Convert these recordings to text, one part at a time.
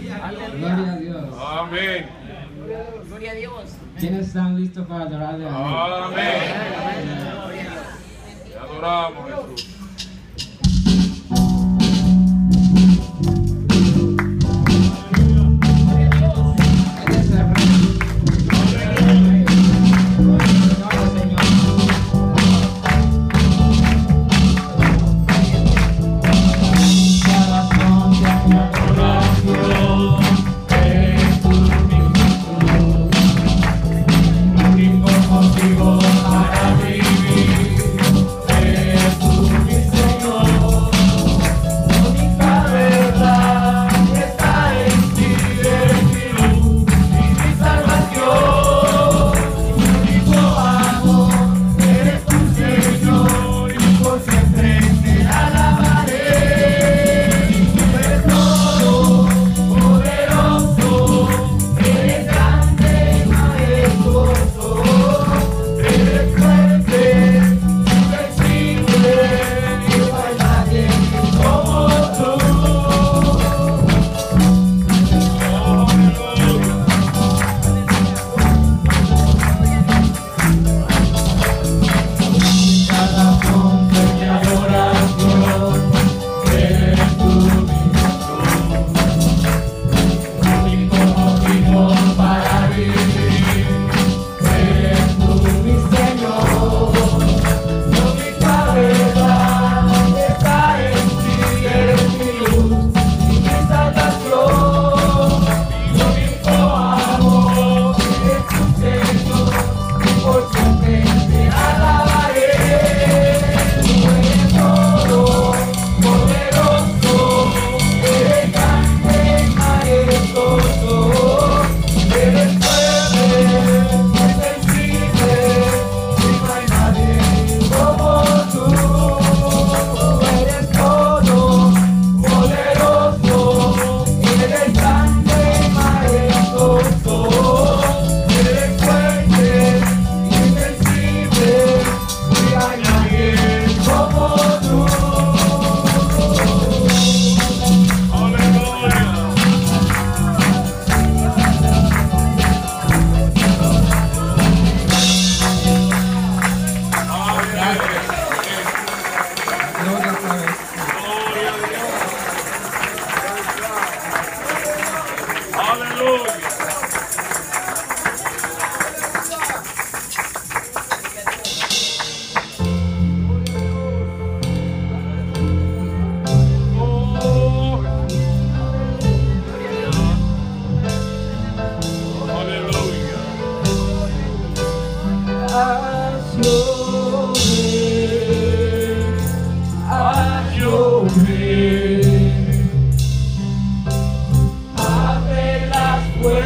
Gloria a Dios. Amén. Gloria a Dios. ¿Quiénes están listos para adorarle a Dios? Amén. Te adoramos, Jesús. Él es el Rey. Gloria, Señor. Abre las puertas.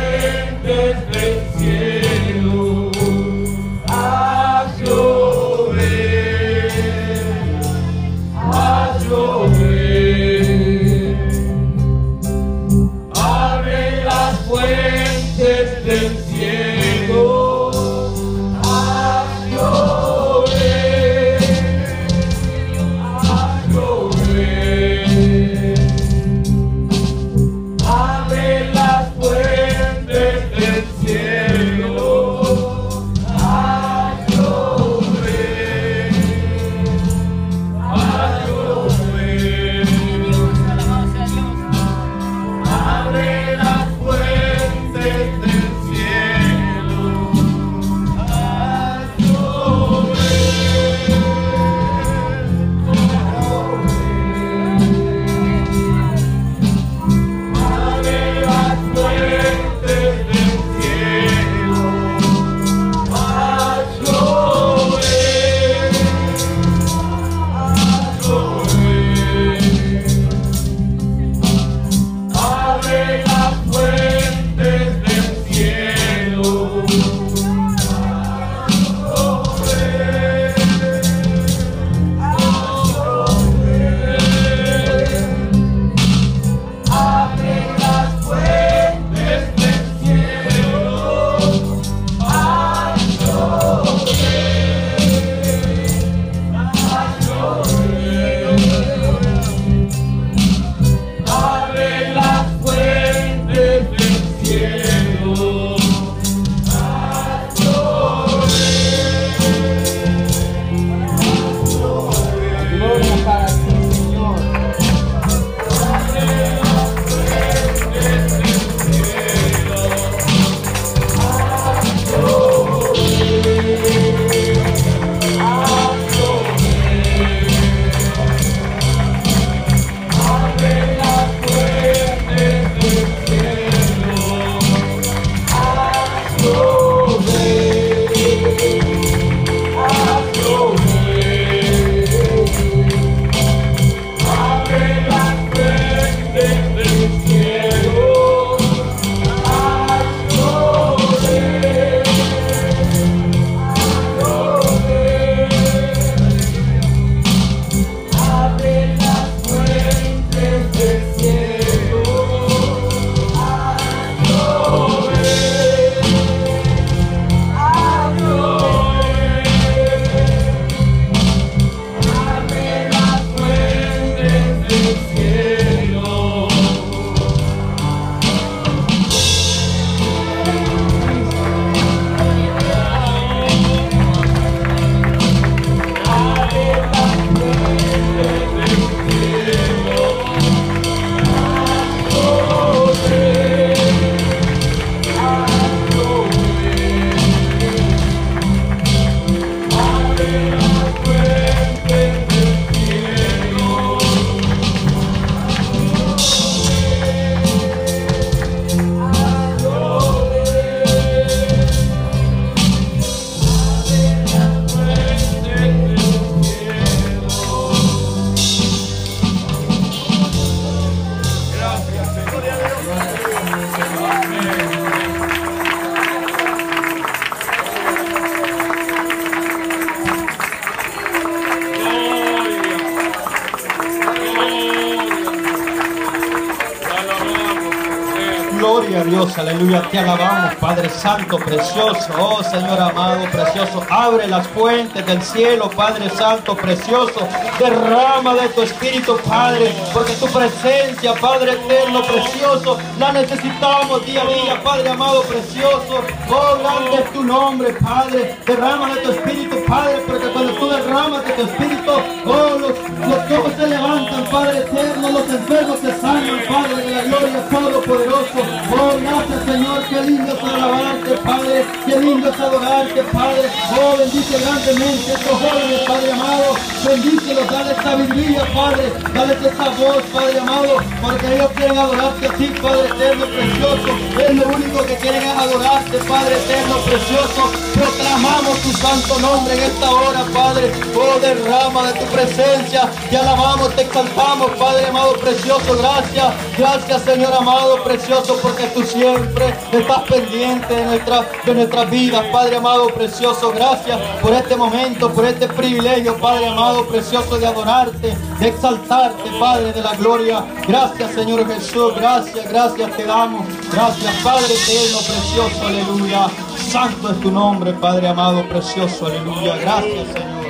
Gloria a Dios, aleluya. Te alabamos, Padre Santo, precioso. Oh, Señor amado, precioso. Abre las fuentes del cielo, Padre Santo, precioso. Derrama de tu Espíritu, Padre, porque tu presencia, Padre eterno, precioso, la necesitamos día a día, Padre amado, precioso. Oh, grande es tu nombre, Padre. Derrama de tu Espíritu, Padre, porque cuando tú derramas de tu Espíritu, oh, los ojos se levantan, Padre eterno, los enfermos se sanan, Padre de la gloria todopoderoso. Oh, gracias, Señor, qué lindo es alabarte, Padre, qué lindo es adorarte, Padre. Oh, bendice grandemente a estos jóvenes, Padre amado, bendícelos, dale sabiduría, Padre, dale esa voz, Padre amado, porque ellos quieren adorarte a ti, Padre eterno, precioso. Es lo único que quieren es adorarte, Padre eterno, precioso. Proclamamos tu santo nombre en esta hora, Padre. Oh, derrama de tu presencia, te alabamos, te exaltamos, Padre amado, precioso. Gracias, gracias, Señor amado, precioso, porque tú siempre estás pendiente de nuestras vidas, Padre amado, precioso. Gracias por este momento, por este privilegio, Padre amado, precioso, de adorarte, de exaltarte, Padre de la gloria. Gracias, Señor Jesús, gracias, gracias te damos. Gracias, Padre eterno, precioso, aleluya. Santo es tu nombre, Padre amado, precioso, aleluya. Gracias, Señor.